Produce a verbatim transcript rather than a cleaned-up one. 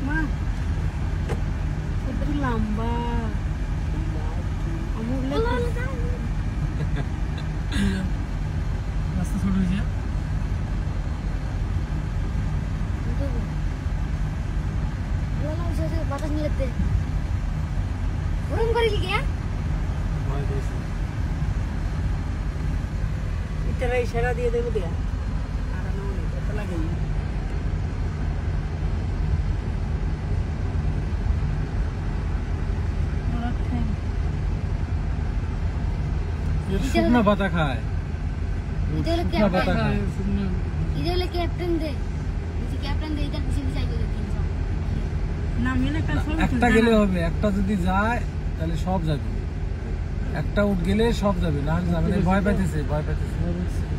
মা একটু লম্বা আমুলে রাস্তা ছোট হয়েছে বাতাস নিতে গরম করে কি গিয়া ইতারা ইশারা দিয়ে দেবো দিয়া আর না অনেক এটা লাগে শুকনো পাতা খায় ইদেলে শুকনো পাতা খায় ইদেলে ক্যাপ্টেন দে এই ক্যাপ্টেন দে এটা বেশি বেশি আইতো তিনশো না মিলে কাল সব একটা গেলে হবে একটা যদি যায় তাহলে সব যাবে একটা উঠ গেলে সব যাবে না হলে যাবে না ভয় পাইতেছে ভয় পাইতেছে